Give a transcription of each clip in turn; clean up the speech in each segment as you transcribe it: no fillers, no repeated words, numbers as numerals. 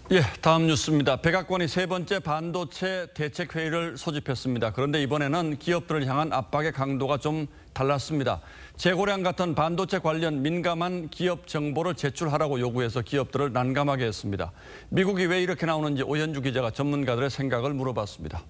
예, 다음 뉴스입니다. 백악관이 세 번째 반도체 대책회의를 소집했습니다. 그런데 이번에는 기업들을 향한 압박의 강도가 좀 달랐습니다. 재고량 같은 반도체 관련 민감한 기업 정보를 제출하라고 요구해서 기업들을 난감하게 했습니다. 미국이 왜 이렇게 나오는지 오현주 기자가 전문가들의 생각을 물어봤습니다.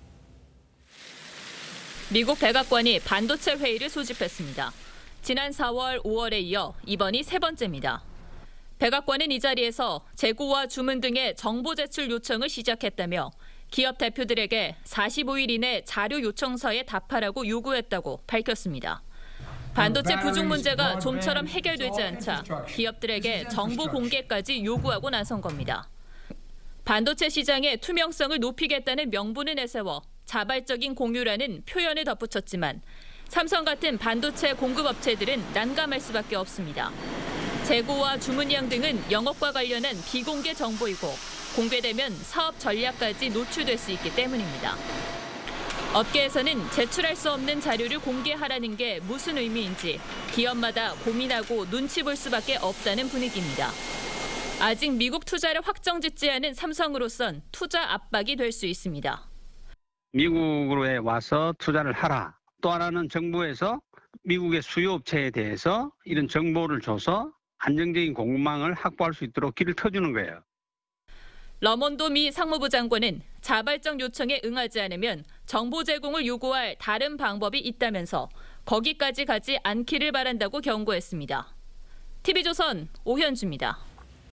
미국 백악관이 반도체 회의를 소집했습니다. 지난 4월, 5월에 이어 이번이 세 번째입니다. 백악관은 이 자리에서 재고와 주문 등의 정보 제출 요청을 시작했다며 기업 대표들에게 45일 이내 자료 요청서에 답하라고 요구했다고 밝혔습니다. 반도체 부족 문제가 좀처럼 해결되지 않자 기업들에게 정보 공개까지 요구하고 나선 겁니다. 반도체 시장의 투명성을 높이겠다는 명분을 내세워 자발적인 공유라는 표현을 덧붙였지만 삼성 같은 반도체 공급업체들은 난감할 수밖에 없습니다. 재고와 주문량 등은 영업과 관련한 비공개 정보이고 공개되면 사업 전략까지 노출될 수 있기 때문입니다. 업계에서는 제출할 수 없는 자료를 공개하라는 게 무슨 의미인지 기업마다 고민하고 눈치 볼 수밖에 없다는 분위기입니다. 아직 미국 투자를 확정짓지 않은 삼성으로선 투자 압박이 될 수 있습니다. 미국으로 와서 투자를 하라. 또 하나는 정부에서 미국의 수요업체에 대해서 이런 정보를 줘서 안정적인 공급망을 확보할 수 있도록 길을 터주는 거예요. 러몬도 미 상무부 장관은 자발적 요청에 응하지 않으면 정보 제공을 요구할 다른 방법이 있다면서 거기까지 가지 않기를 바란다고 경고했습니다. TV조선 오현주입니다.